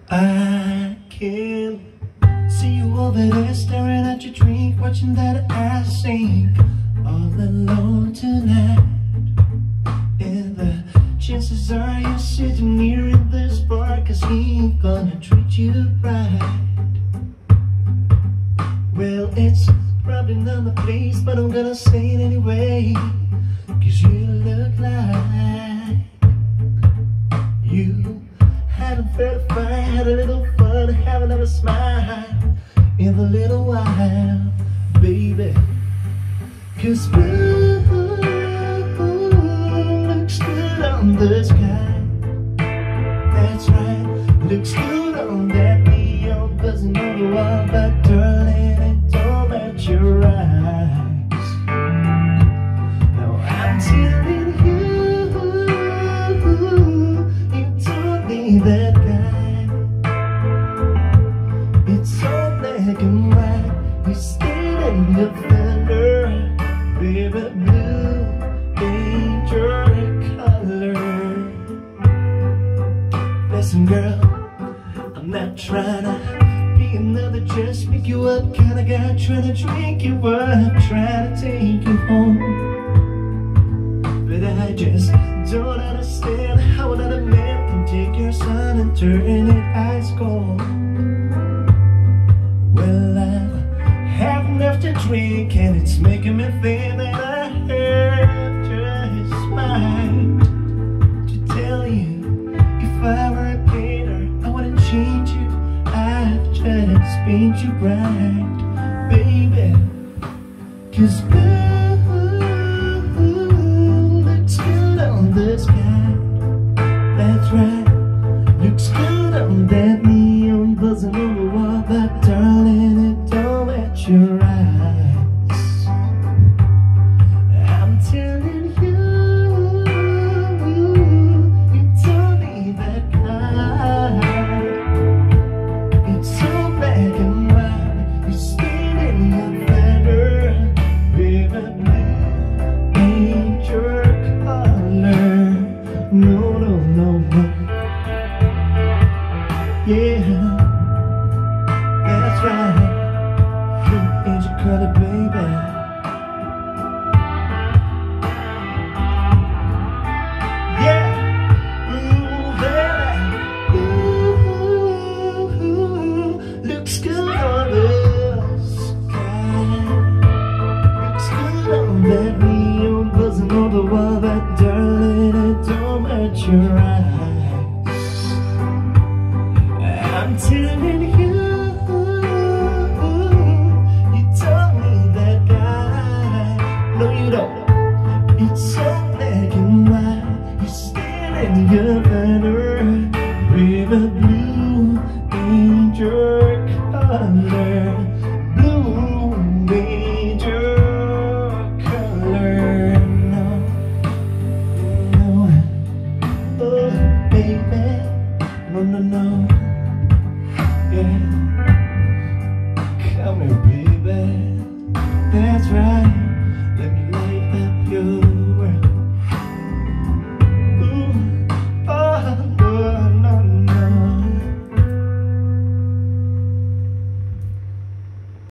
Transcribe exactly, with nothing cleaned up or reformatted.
I can see you over there staring at your drink, watching that ass sink all alone tonight. And the chances are you're sitting here in this bar, 'cause he ain't gonna treat you right. Well, it's probably not the place, but I'm gonna say it anyway, 'cause you look like you hadn't felt a fight, had a little fun, haven't ever smiled in a little while, baby. 'Cause blue looks good on the sky. That's right, looks good on that neon buzzing on the wall. But darling, it don't match your eyes. Now I'm telling you, you don't need that guy. It's so black and white, he's still in your fender, baby. Blue ain't your color. Listen, girl, I'm not trying to be another just pick you up kind of guy, trying to drink you up, trying to take you home. But I just don't understand how another man can take your son and turn it ice cold. Well, I've had enough to drink, and it's making me think that I have just mind to tell you, if I were a painter, I wouldn't change you, I'd just paint you bright, baby. 'Cause blue looks good on the sky. That's right, looks good on that neon buzzing on the wall. But darling, it don't match your eyes. I'm telling you, you don't need that guy. It's so black and white, you're still in your fender, baby. Blue ain't your color. No, no, no, no. Yeah, that's right. Blue ain't your color, baby. Yeah, ooh, baby. Ooh, looks good on the sky. Looks good on that neon buzzing on the wall. But darling, it don't match your eyes. I'm telling you, you don't need that guy. No, you don't. It's so black and white, you're still in your banner, baby. Blue ain't your color.